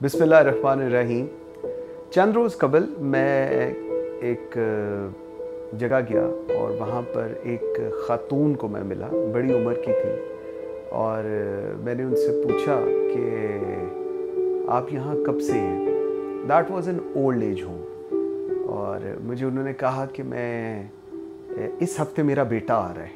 बिस्मिल्लाहिर्रहमानिर्रहीम। चंद रोज़ कबल मैं एक जगह गया और वहाँ पर एक ख़ातून को मैं मिला, बड़ी उम्र की थी, और मैंने उनसे पूछा कि आप यहाँ कब से हैं। That was an old age home. और मुझे उन्होंने कहा कि मैं इस हफ्ते मेरा बेटा आ रहा है।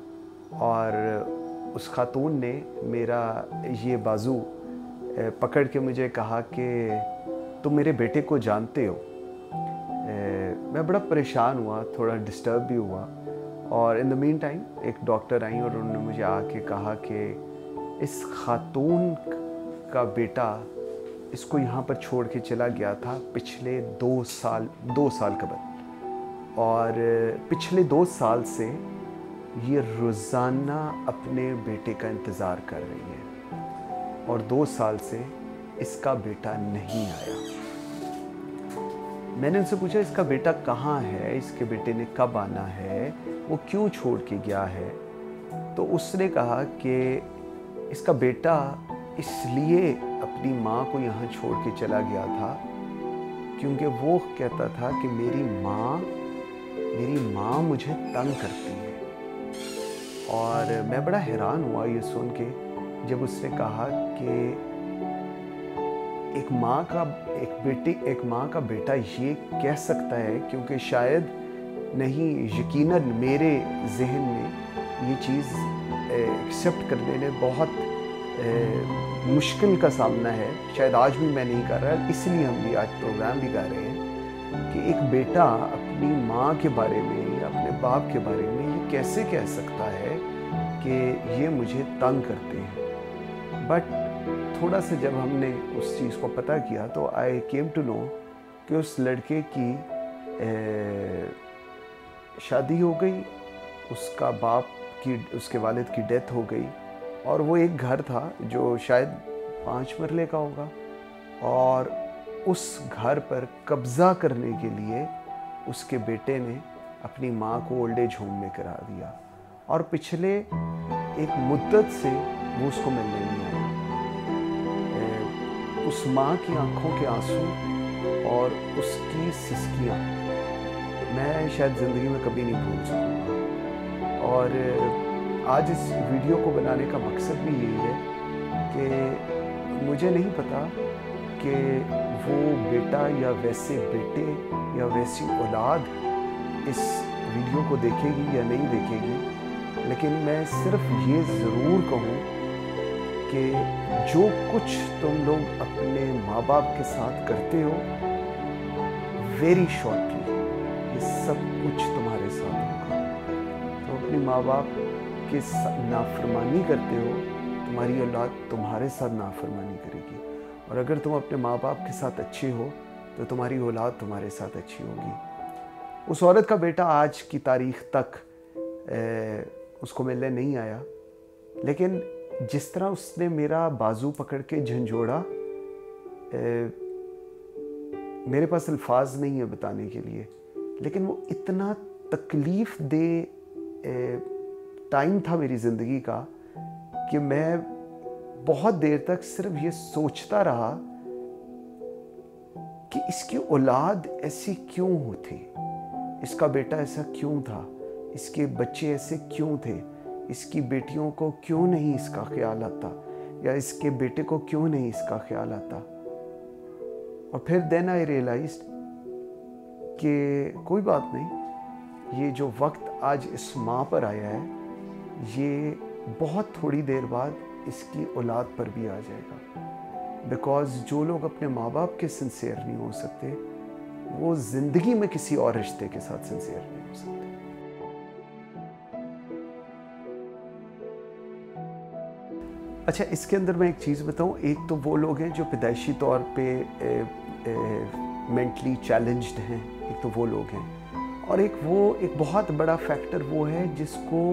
और उस खातून ने मेरा ये बाजू पकड़ के मुझे कहा कि तुम मेरे बेटे को जानते हो। मैं बड़ा परेशान हुआ, थोड़ा डिस्टर्ब भी हुआ। और इन द मीन टाइम एक डॉक्टर आई और उन्होंने मुझे आके कहा कि इस खातून का बेटा इसको यहाँ पर छोड़ के चला गया था पिछले 2 साल कबल। और पिछले 2 साल से ये रोज़ाना अपने बेटे का इंतज़ार कर रही है और 2 साल से इसका बेटा नहीं आया। मैंने उनसे पूछा इसका बेटा कहाँ है, इसके बेटे ने कब आना है, वो क्यों छोड़ के गया है। तो उसने कहा कि इसका बेटा इसलिए अपनी माँ को यहाँ छोड़ के चला गया था क्योंकि वो कहता था कि मेरी माँ मुझे तंग करती है। और मैं बड़ा हैरान हुआ ये सुन के जब उसने कहा कि एक माँ का बेटा ये कह सकता है, क्योंकि शायद नहीं, यकीनन मेरे जहन में ये चीज़ एक्सेप्ट करने में बहुत मुश्किल का सामना है। शायद आज भी मैं नहीं कर रहा, इसलिए हम भी आज प्रोग्राम भी कर रहे हैं कि एक बेटा अपनी माँ के बारे में या अपने बाप के बारे में ये कैसे कह सकता है कि ये मुझे तंग करते हैं। बट थोड़ा सा जब हमने उस चीज़ को पता किया तो आई केम टू नो कि उस लड़के की शादी हो गई, उसके वालिद की डेथ हो गई, और वो एक घर था जो शायद 5 मरले का होगा, और उस घर पर कब्ज़ा करने के लिए उसके बेटे ने अपनी माँ को ओल्ड एज होम में करा दिया। और पिछले एक मुद्दत से वो उसको मिलने नहीं आया। उस माँ की आंखों के आंसू और उसकी सिसकियाँ मैं शायद ज़िंदगी में कभी नहीं भूल सकूँगा। और आज इस वीडियो को बनाने का मकसद भी यही है कि मुझे नहीं पता कि वो बेटा या वैसे बेटे या वैसी औलाद इस वीडियो को देखेगी या नहीं देखेगी, लेकिन मैं सिर्फ ये ज़रूर कहूँ कि जो कुछ तुम लोग अपने माँ बाप के साथ करते हो, वेरी शॉर्टली ये सब कुछ तुम्हारे साथ होगा। तो अपने माँ बाप के नाफरमानी करते हो, तुम्हारी औलाद तुम्हारे साथ नाफरमानी करेगी। और अगर तुम अपने माँ बाप के साथ अच्छे हो तो तुम्हारी औलाद तुम्हारे साथ अच्छी होगी। उस औरत का बेटा आज की तारीख तक उसको मिलने नहीं आया, लेकिन जिस तरह उसने मेरा बाजू पकड़ के झंझोड़ा, मेरे पास अल्फाज नहीं है बताने के लिए, लेकिन वो इतना तकलीफ़ दे टाइम था मेरी ज़िंदगी का कि मैं बहुत देर तक सिर्फ ये सोचता रहा कि इसकी औलाद ऐसी क्यों होती, इसका बेटा ऐसा क्यों था, इसके बच्चे ऐसे क्यों थे, इसकी बेटियों को क्यों नहीं इसका ख्याल आता, या इसके बेटे को क्यों नहीं इसका ख्याल आता। और फिर देन आई रियलाइज्ड कि कोई बात नहीं, ये जो वक्त आज इस माँ पर आया है ये बहुत थोड़ी देर बाद इसकी औलाद पर भी आ जाएगा। बिकॉज़ जो लोग अपने माँ बाप के सिंसियर नहीं हो सकते, वो ज़िंदगी में किसी और रिश्ते के साथ सिंसियर नहीं हो सकते। अच्छा, इसके अंदर मैं एक चीज़ बताऊं, एक तो वो लोग हैं जो पैदाइशी तौर पे मेंटली चैलेंज्ड हैं, एक तो वो लोग हैं, और एक बहुत बड़ा फैक्टर वो है जिसको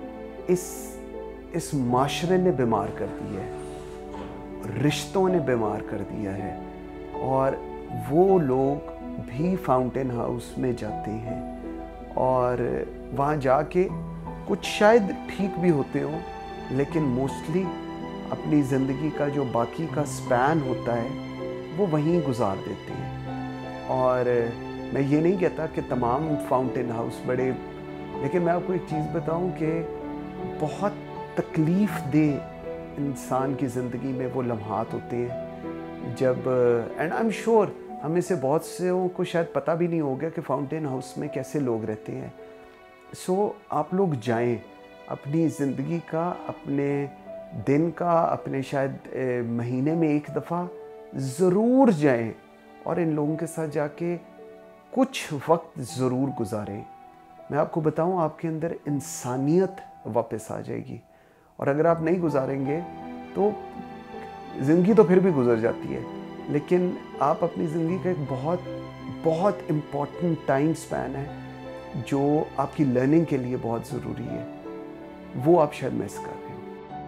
इस माशरे ने बीमार कर दिया है, रिश्तों ने बीमार कर दिया है। और वो लोग भी फाउंटेन हाउस में जाते हैं और वहाँ जाके कुछ शायद ठीक भी होते हो, लेकिन मोस्टली अपनी ज़िंदगी का जो बाकी का स्पैन होता है वो वहीं गुजार देते हैं। और मैं ये नहीं कहता कि तमाम फाउंटेन हाउस बड़े, लेकिन मैं आपको एक चीज़ बताऊं कि बहुत तकलीफ़ दे इंसान की ज़िंदगी में वो लम्हात होते हैं जब, एंड आई एम श्योर हम में से बहुत से को शायद पता भी नहीं होगा कि फाउंटेन हाउस में कैसे लोग रहते हैं। सो आप लोग जाएं, अपनी ज़िंदगी का, अपने दिन का, अपने शायद महीने में एक दफ़ा ज़रूर जाएं और इन लोगों के साथ जाके कुछ वक्त ज़रूर गुजारें। मैं आपको बताऊं, आपके अंदर इंसानियत वापस आ जाएगी। और अगर आप नहीं गुजारेंगे तो ज़िंदगी तो फिर भी गुजर जाती है, लेकिन आप अपनी ज़िंदगी का एक बहुत बहुत इम्पॉर्टेंट टाइम स्पैन है जो आपकी लर्निंग के लिए बहुत ज़रूरी है, वो आप शायद मिस कर रहे हो।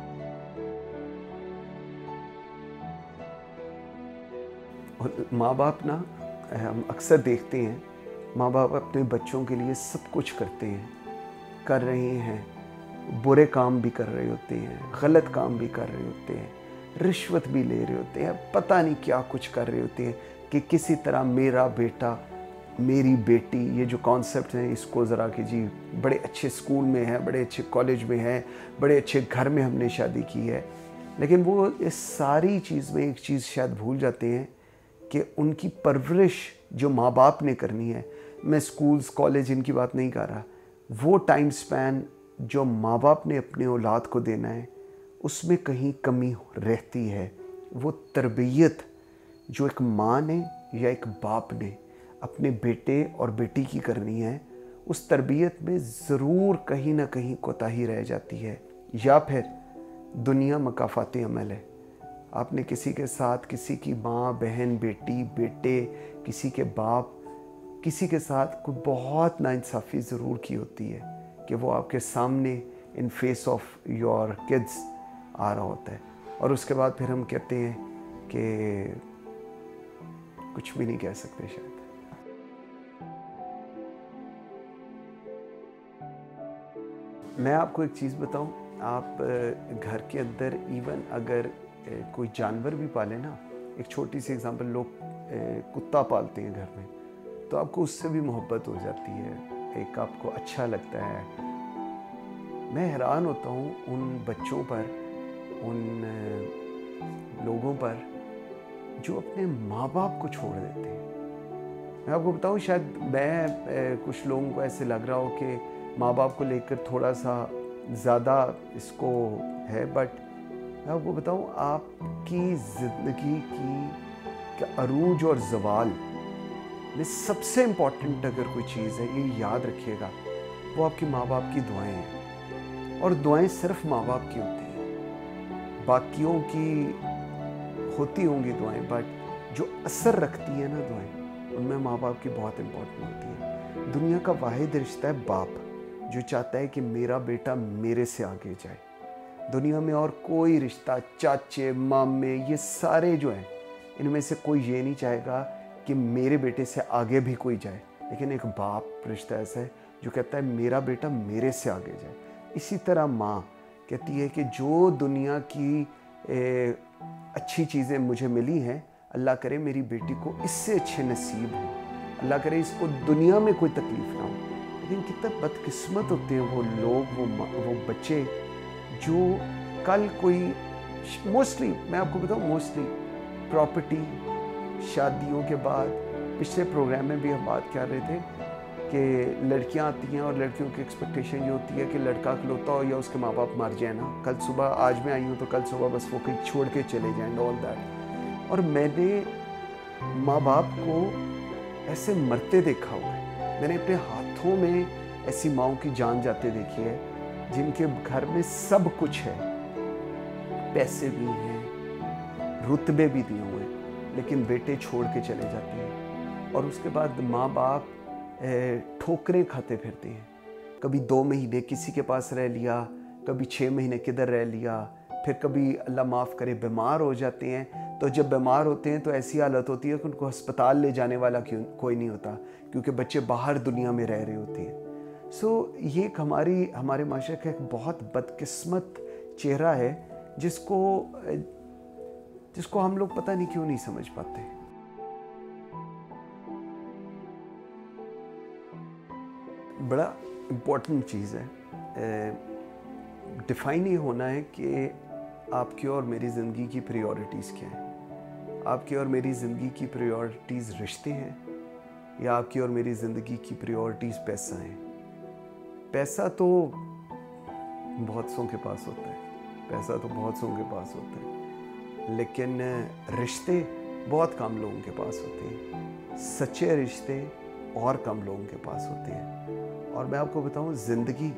और माँ बाप ना, हम अक्सर देखते हैं माँ बाप अपने बच्चों के लिए सब कुछ करते हैं, कर रहे हैं, बुरे काम भी कर रहे होते हैं, गलत काम भी कर रहे होते हैं, रिश्वत भी ले रहे होते हैं, पता नहीं क्या कुछ कर रहे होते हैं कि किसी तरह मेरा बेटा, मेरी बेटी, ये जो कॉन्सेप्ट है इसको ज़रा कि जी बड़े अच्छे स्कूल में है, बड़े अच्छे कॉलेज में है, बड़े अच्छे घर में हमने शादी की है। लेकिन वो इस सारी चीज़ में एक चीज़ शायद भूल जाते हैं कि उनकी परवरिश जो माँ बाप ने करनी है, मैं स्कूल्स कॉलेज इनकी बात नहीं कर रहा, वो टाइम स्पैन जो माँ बाप ने अपने औलाद को देना है उसमें कहीं कमी रहती है। वो तरबियत जो एक माँ ने या एक बाप ने अपने बेटे और बेटी की करनी है, उस तरबियत में ज़रूर कहीं ना कहीं कोताही रह जाती है। या फिर दुनिया मकाफाती अमल है, आपने किसी के साथ, किसी की माँ, बहन, बेटी, बेटे, किसी के बाप, किसी के साथ कोई बहुत नाइंसाफ़ी ज़रूर की होती है कि वो आपके सामने in face of your kids आ रहा होता है, और उसके बाद फिर हम कहते हैं कि कुछ भी नहीं कह सकते शायद। मैं आपको एक चीज़ बताऊं, आप घर के अंदर इवन अगर कोई जानवर भी पाले ना, एक छोटी सी एग्जांपल, लोग कुत्ता पालते हैं घर में, तो आपको उससे भी मोहब्बत हो जाती है, एक आपको अच्छा लगता है। मैं हैरान होता हूँ उन बच्चों पर, उन लोगों पर जो अपने माँ बाप को छोड़ देते हैं। मैं आपको बताऊँ, शायद मैं कुछ लोगों को ऐसे लग रहा हो कि माँ बाप को लेकर थोड़ा सा ज़्यादा इसको है, बट मैं आपको बताऊँ, आपकी ज़िंदगी की अरूज और ज़वाल में सबसे इम्पॉर्टेंट अगर कोई चीज़ है, ये याद रखिएगा, वो आपकी माँ बाप की दुआएं हैं। और दुआएं सिर्फ माँ बाप की होती हैं, बाकियों की होती होंगी दुआएं, बट जो असर रखती है ना दुआएं, उनमें माँ बाप की बहुत इम्पोर्टेंट होती है। दुनिया का वाहिद रिश्ता है बाप, जो चाहता है कि मेरा बेटा मेरे से आगे जाए। दुनिया में और कोई रिश्ता, चाचे, मामे, ये सारे जो हैं, इनमें से कोई ये नहीं चाहेगा कि मेरे बेटे से आगे भी कोई जाए। लेकिन एक बाप रिश्ता ऐसा है जो कहता है मेरा बेटा मेरे से आगे जाए। इसी तरह माँ कहती है कि जो दुनिया की अच्छी चीज़ें मुझे मिली हैं, अल्लाह करे मेरी बेटी को इससे अच्छे नसीब हो, अल्लाह करे इसको दुनिया में कोई तकलीफ़ ना हो। लेकिन कितना बदकिस्मत होते हैं वो लोग, वो बच्चे जो कल कोई, मोस्टली मैं आपको बताऊँ, मोस्टली प्रॉपर्टी, शादियों के बाद, पिछले प्रोग्राम में भी हम बात कर रहे थे कि लड़कियां आती हैं और लड़कियों की एक्सपेक्टेशन ये होती है कि लड़का इकलौता हो या उसके माँ बाप मर जाए ना, कल सुबह, आज मैं आई हूँ तो कल सुबह बस वो कहीं छोड़ के चले जाएँ, ऑल दैट। और मैंने माँ बाप को ऐसे मरते देखा हुआ है, मैंने अपने हाथों में ऐसी माँओं की जान जाते देखी है जिनके घर में सब कुछ है, पैसे भी हैं, रुतबे भी दिए हुए हैं, लेकिन बेटे छोड़ के चले जाते हैं। और उसके बाद माँ बाप ठोकरें खाते फिरते हैं, कभी 2 महीने किसी के पास रह लिया, कभी 6 महीने किधर रह लिया, फिर कभी अल्लाह माफ़ करे बीमार हो जाते हैं। तो जब बीमार होते हैं तो ऐसी हालत होती है कि उनको अस्पताल ले जाने वाला कोई नहीं होता, क्योंकि बच्चे बाहर दुनिया में रह रहे होते हैं। ये एक हमारे माशरे का एक बहुत बदकिस्मत चेहरा है, जिसको जिसको हम लोग पता नहीं क्यों नहीं समझ पाते। बड़ा इम्पोर्टेंट चीज़ है, डिफ़ाइन ये होना है कि आपकी और मेरी ज़िंदगी की प्रायोरिटीज़ क्या हैं। आपकी और मेरी ज़िंदगी की प्रायोरिटीज़ रिश्ते हैं या आपकी और मेरी ज़िंदगी की प्रायोरिटीज़ पैसा है। पैसा तो बहुत सौ के पास होता है, पैसा तो बहुत सौ के पास होता है, लेकिन रिश्ते बहुत कम लोगों के पास होते हैं। सच्चे रिश्ते और कम लोगों के पास होते हैं। और मैं आपको बताऊं, ज़िंदगी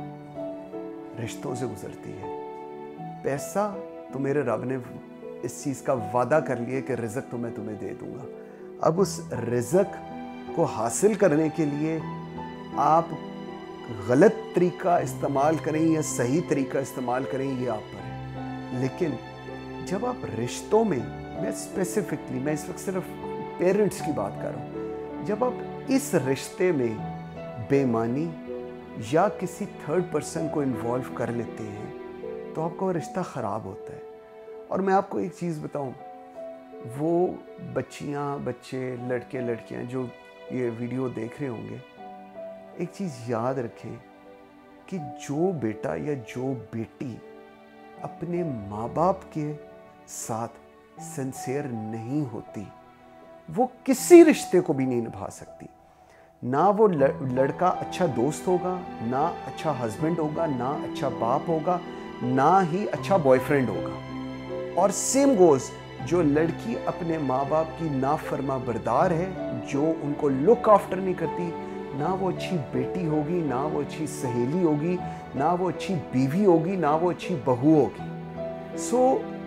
रिश्तों से गुजरती है। पैसा तो मेरे रब ने इस चीज़ का वादा कर लिया कि रिज़्क तो मैं तुम्हें दे दूंगा। अब उस रिज़्क को हासिल करने के लिए आप गलत तरीका इस्तेमाल करें या सही तरीका इस्तेमाल करें, ये आप पर है। लेकिन जब आप रिश्तों में, मैं स्पेसिफिकली, मैं इस वक्त सिर्फ पेरेंट्स की बात कर रहा हूँ, जब आप इस रिश्ते में बेईमानी या किसी थर्ड पर्सन को इन्वॉल्व कर लेते हैं तो आपका वो रिश्ता ख़राब होता है। और मैं आपको एक चीज़ बताऊं, वो बच्चियां, बच्चे, लड़के, लड़कियां जो ये वीडियो देख रहे होंगे, एक चीज़ याद रखें कि जो बेटा या जो बेटी अपने माँ बाप के साथ सिंसियर नहीं होती, वो किसी रिश्ते को भी नहीं निभा सकती। ना वो लड़का अच्छा दोस्त होगा, ना अच्छा हस्बैंड होगा, ना अच्छा बाप होगा, ना ही अच्छा बॉयफ्रेंड होगा। और सेम गोज़, जो लड़की अपने माँ बाप की नाफर्मा बरदार है, जो उनको लुक आफ्टर नहीं करती, ना वो अच्छी बेटी होगी, ना वो अच्छी सहेली होगी, ना वो अच्छी बीवी होगी, ना वो अच्छी बहू होगी। सो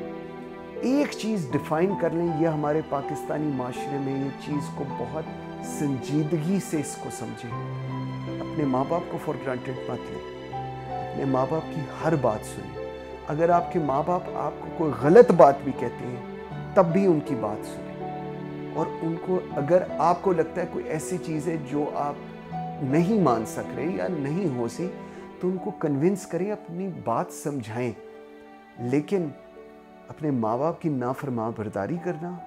एक चीज़ डिफ़ाइन कर लें, यह हमारे पाकिस्तानी माशरे में ये चीज़ को बहुत संजीदगी से इसको समझें। अपने माँ बाप को फॉर ग्रांटेड मत लें, अपने माँ बाप की हर बात सुनें। अगर आपके माँ बाप आपको कोई गलत बात भी कहते हैं तब भी उनकी बात सुनें। और उनको, अगर आपको लगता है कोई ऐसी चीज़ है जो आप नहीं मान सक रहे या नहीं हो सी, तो उनको कन्विंस करें, अपनी बात समझाएं। लेकिन अपने माँ बाप की नाफरमान बरदारी करना,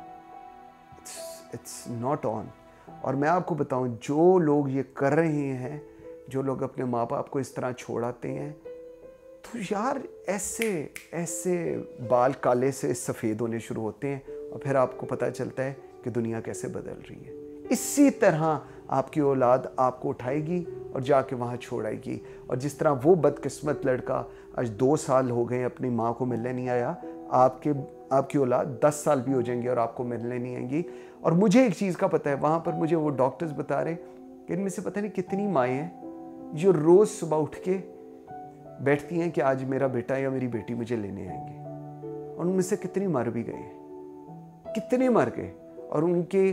इट्स नॉट ऑन। और मैं आपको बताऊं, जो लोग ये कर रहे हैं, जो लोग अपने माँ बाप को इस तरह छोड़ाते हैं, तो यार ऐसे बाल काले से सफ़ेद होने शुरू होते हैं और फिर आपको पता चलता है कि दुनिया कैसे बदल रही है। इसी तरह आपकी औलाद आपको उठाएगी और जाके वहाँ छोड़ाएगी। और जिस तरह वो बदकिस्मत लड़का आज 2 साल हो गए अपनी माँ को मिलने नहीं आया, आपकी औलाद 10 साल भी हो जाएंगे और आपको मिलने नहीं आएंगी। और मुझे एक चीज़ का पता है, वहाँ पर मुझे वो डॉक्टर्स बता रहे कि इनमें से पता नहीं कितनी माएँ हैं जो रोज़ सुबह उठ के बैठती हैं कि आज मेरा बेटा या मेरी बेटी मुझे लेने आएंगे। और उनमें से कितनी मर भी गए, कितने मर गए। और उनके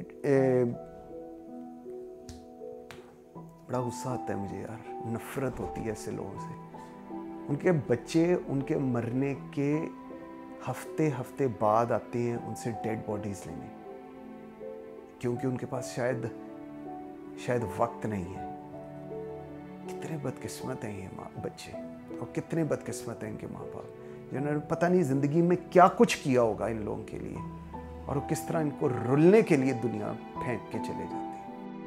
बड़ा गुस्सा आता है मुझे यार, नफ़रत होती है ऐसे लोगों से। उनके बच्चे उनके मरने के हफ्ते बाद आते हैं उनसे डेड बॉडीज़ लेने, क्योंकि उनके पास शायद वक्त नहीं है। कितने बदकिस्मत हैं ये बच्चे, और कितने बदकिस्मत हैं इनके माँ बाप, जिन्होंने पता नहीं ज़िंदगी में क्या कुछ किया होगा इन लोगों के लिए, और वो किस तरह इनको रुलने के लिए दुनिया फेंक के चले जाते हैं।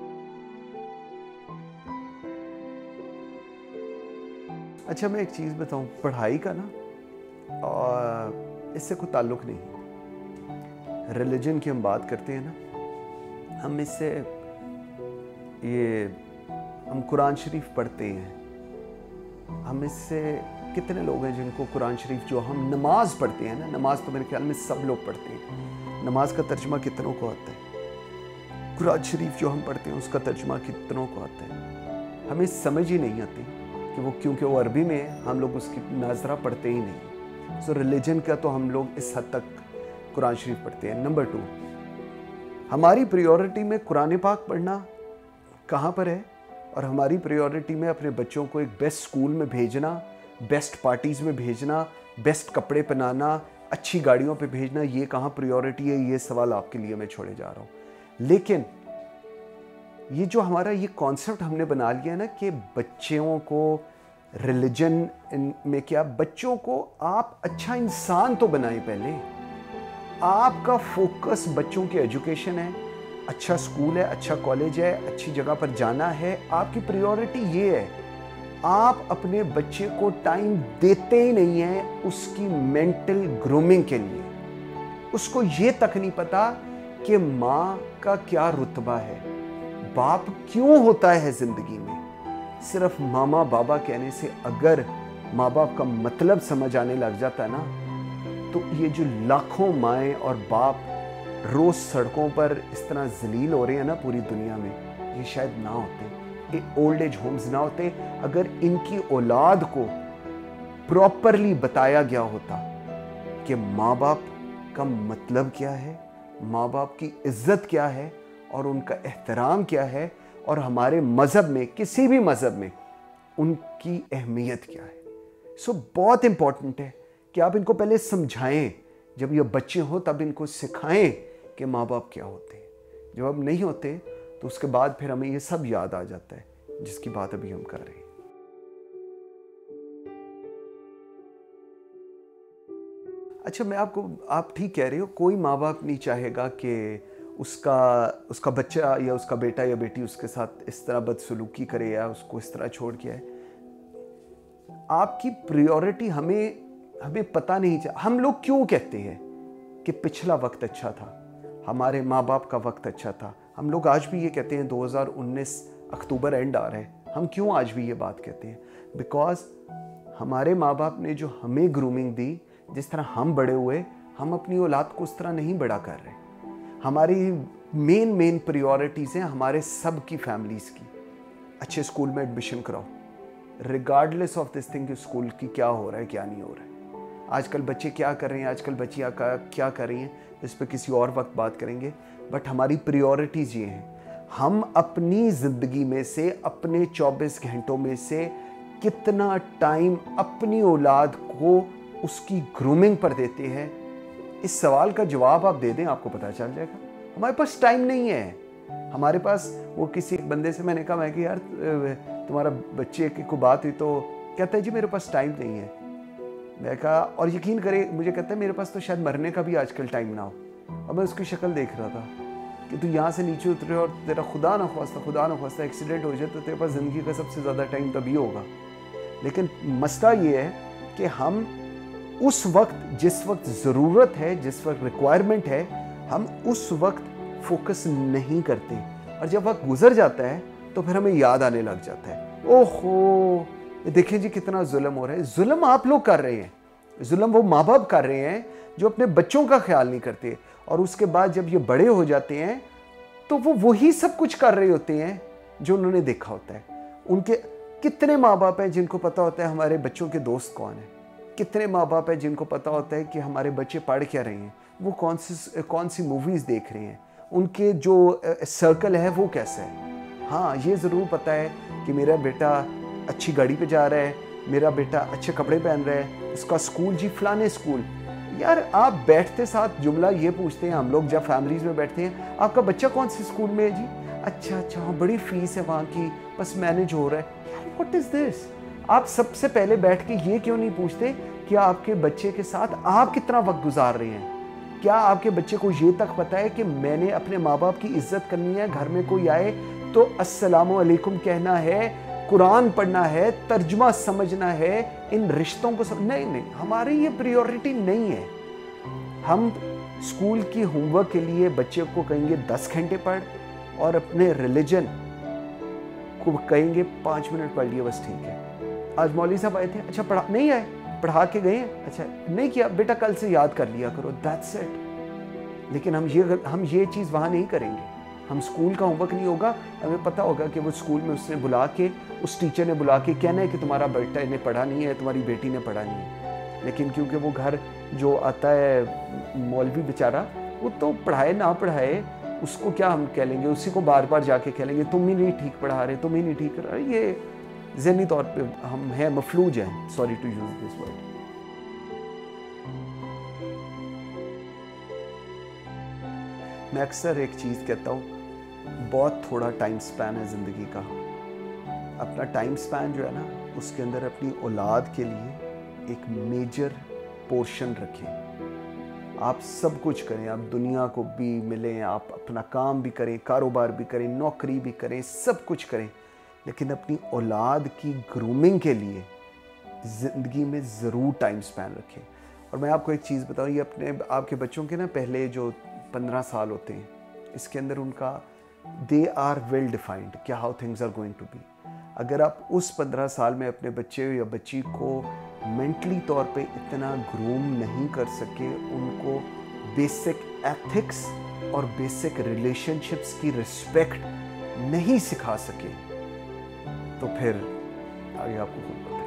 अच्छा, मैं एक चीज़ बताऊं, पढ़ाई का ना और इससे कोई ताल्लुक़ नहीं। रिलीजन की हम बात करते हैं ना, हम इससे हम कुरान शरीफ पढ़ते हैं, हम इससे कितने लोग हैं जिनको कुरान शरीफ, जो हम नमाज पढ़ते हैं ना, नमाज तो मेरे ख्याल में सब लोग पढ़ते हैं, नमाज का तर्जुमा कितनों को आता है? कुरान शरीफ जो हम पढ़ते हैं उसका तर्जुमा कितनों को आता है? हमें समझ ही नहीं आती कि वो, क्योंकि वो अरबी में है, हम लोग उसकी नाजरा पढ़ते ही नहीं। सो रिलीजन का तो हम लोग इस हद तक कुरान शरीफ पढ़ते हैं। नंबर 2, हमारी प्रायोरिटी में कुरान पाक पढ़ना कहाँ पर है? और हमारी प्रायोरिटी में अपने बच्चों को एक बेस्ट स्कूल में भेजना, बेस्ट पार्टीज़ में भेजना, बेस्ट कपड़े पहनाना, अच्छी गाड़ियों पे भेजना, ये कहाँ प्रायोरिटी है? ये सवाल आपके लिए मैं छोड़े जा रहा हूँ। लेकिन ये जो हमारा ये कॉन्सेप्ट हमने बना लिया ना कि बच्चों को रिलीजन में क्या, बच्चों को आप अच्छा इंसान तो बनाएं पहले। आपका फोकस बच्चों की एजुकेशन है, अच्छा स्कूल है, अच्छा कॉलेज है, अच्छी जगह पर जाना है, आपकी प्रायोरिटी ये है, आप अपने बच्चे को टाइम देते ही नहीं हैं उसकी मेंटल ग्रूमिंग के लिए। उसको ये तक नहीं पता कि माँ का क्या रुतबा है, बाप क्यों होता है जिंदगी में। सिर्फ मामा बाबा कहने से अगर माँ बाप का मतलब समझ आने लग जाता है ना, तो ये जो लाखों माएँ और बाप रोज सड़कों पर इस तरह जलील हो रहे हैं ना पूरी दुनिया में, ये शायद ना होते, ये ओल्ड एज होम्स ना होते अगर इनकी औलाद को प्रॉपरली बताया गया होता कि माँ बाप का मतलब क्या है, माँ बाप की इज्जत क्या है और उनका एहतराम क्या है, और हमारे मज़हब में, किसी भी मज़हब में उनकी अहमियत क्या है। सो बहुत इंपॉर्टेंट है कि आप इनको पहले समझाएं, जब ये बच्चे हों तब इनको सिखाएं कि माँ बाप क्या होते हैं। जब अब नहीं होते तो उसके बाद फिर हमें ये सब याद आ जाता है जिसकी बात अभी हम कर रहे हैं। अच्छा, आप ठीक कह रहे हो, कोई माँ बाप नहीं चाहेगा कि उसका बच्चा या उसका बेटा या बेटी उसके साथ इस तरह बदसलूकी करे या उसको इस तरह छोड़ के आए। आपकी प्रायोरिटी हमें पता नहीं चला। हम लोग क्यों कहते हैं कि पिछला वक्त अच्छा था, हमारे माँ बाप का वक्त अच्छा था। हम लोग आज भी ये कहते हैं, 2019 अक्टूबर एंड आ रहा है, हम क्यों आज भी ये बात कहते हैं? बिकॉज हमारे माँ बाप ने जो हमें ग्रूमिंग दी, जिस तरह हम बड़े हुए, हम अपनी औलाद को उस तरह नहीं बड़ा कर रहे। हमारी मेन प्रायोरिटीज़ हैं हमारे सब की फैमिलीज़ की। अच्छे स्कूल में एडमिशन कराओ, रिगार्डलेस ऑफ दिस थिंग कि स्कूल की क्या हो रहा है क्या नहीं हो रहा है। आजकल बच्चे क्या कर रहे हैं, आजकल बच्चियाँ क्या कर रही हैं, इस पर किसी और वक्त बात करेंगे। बट हमारी प्रायोरिटीज़ ये हैं, हम अपनी ज़िंदगी में से, अपने 24 घंटों में से कितना टाइम अपनी औलाद को उसकी ग्रूमिंग पर देते हैं। इस सवाल का जवाब आप दे दें, आपको पता चल जाएगा। हमारे पास टाइम नहीं है। हमारे पास, वो किसी एक बंदे से मैंने कहा, मैं कि यार तुम्हारा बच्चे की कोई बात हुई तो कहता है जी मेरे पास टाइम नहीं है। मैं कहा, और यकीन करें मुझे कहता है मेरे पास तो शायद मरने का भी आजकल टाइम ना हो। और मैं उसकी शक्ल देख रहा था कि तू यहाँ से नीचे उतरे और तेरा खुदा न ख्वास्ता एक्सीडेंट हो जाए तो तेरे पास ज़िंदगी का सबसे ज़्यादा टाइम तभी होगा। लेकिन मसला ये है कि हम उस वक्त, जिस वक्त ज़रूरत है, जिस वक्त रिक्वायरमेंट है, हम उस वक्त फोकस नहीं करते। और जब वक्त गुजर जाता है तो फिर हमें याद आने लग जाता है, ओहो देखें जी कितना जुल्म हो रहा है। जुल्म आप लोग कर रहे हैं, जुल्म वो माँ बाप कर रहे हैं जो अपने बच्चों का ख्याल नहीं करते। और उसके बाद जब ये बड़े हो जाते हैं तो वो वही सब कुछ कर रहे होते हैं जो उन्होंने देखा होता है। उनके कितने माँ बाप हैं जिनको पता होता है हमारे बच्चों के दोस्त कौन है, कितने माँ बाप हैं जिनको पता होता है कि हमारे बच्चे पढ़ क्या रहे हैं, वो कौन सी मूवीज़ देख रहे हैं, उनके जो सर्कल है वो कैसा है। हाँ, ये ज़रूर पता है कि मेरा बेटा अच्छी गाड़ी पे जा रहा है, मेरा बेटा अच्छे कपड़े पहन रहा है, उसका स्कूल जी फलाने स्कूल। यार आप बैठते साथ जुमला ये पूछते हैं हम लोग जब फैमिलीज़ में बैठते हैं, आपका बच्चा कौन से स्कूल में है जी? अच्छा हाँ, बड़ी फीस है वहाँ की, बस मैनेज हो रहा है। यार व्हाट इज़ दिस? आप सबसे पहले बैठ के ये क्यों नहीं पूछते कि आपके बच्चे के साथ आप कितना वक्त गुजार रहे हैं? क्या आपके बच्चे को ये तक पता है कि मैंने अपने माँ बाप की इज्जत करनी है, घर में कोई आए तो अस्सलामु अलैकुम कहना है, कुरान पढ़ना है, तर्जुमा समझना है, इन रिश्तों को नहीं, हमारी ये प्रायोरिटी नहीं है। हम स्कूल की होमवर्क के लिए बच्चे को कहेंगे 10 घंटे पढ़ और अपने रिलीजन को कहेंगे 5 मिनट पढ़ लिया बस ठीक है। आज मौलवी साहब आए थे, अच्छा पढ़ा नहीं आए, पढ़ा के गए, अच्छा नहीं किया बेटा कल से याद कर लिया करो, दैट्स इट। लेकिन हम ये चीज़ वहाँ नहीं करेंगे। हम स्कूल का होमवर्क नहीं होगा, हमें पता होगा कि वो स्कूल में उसने बुला के, उस टीचर ने बुला के कहना है कि तुम्हारा बेटा ने पढ़ा नहीं है, तुम्हारी बेटी ने पढ़ा नहीं है। लेकिन क्योंकि वो घर जो आता है मौलवी बेचारा, वो तो पढ़ाए ना पढ़ाए उसको क्या हम कह लेंगे, उसी को बार बार जाके कह लेंगे तुम ही नहीं ठीक पढ़ा रहे, तुम ही नहीं ठीक कर रहे। ये ज़हनी तौर पे हम हैं, मफलूज हैं, sorry to use this word. मैं अक्सर एक चीज़ कहता हूँ, बहुत थोड़ा टाइम स्पैन है ज़िंदगी का। अपना टाइम स्पैन जो है ना, उसके अंदर अपनी औलाद के लिए एक मेजर पोर्शन रखें। आप सब कुछ करें, आप दुनिया को भी मिलें, आप अपना काम भी करें, कारोबार भी करें, नौकरी भी करें, सब कुछ करें, लेकिन अपनी औलाद की ग्रूमिंग के लिए ज़िंदगी में ज़रूर टाइम स्पेंड रखें। और मैं आपको एक चीज़ बताऊँ, ये अपने आपके बच्चों के ना पहले जो 15 साल होते हैं, इसके अंदर उनका दे आर वेल डिफाइंड, क्या how things are going to be. अगर आप उस 15 साल में अपने बच्चे या बच्ची को मेंटली तौर पे इतना ग्रूम नहीं कर सके, उनको बेसिक एथिक्स और बेसिक रिलेशनशिप्स की रिस्पेक्ट नहीं सिखा सके, तो फिर आगे आपको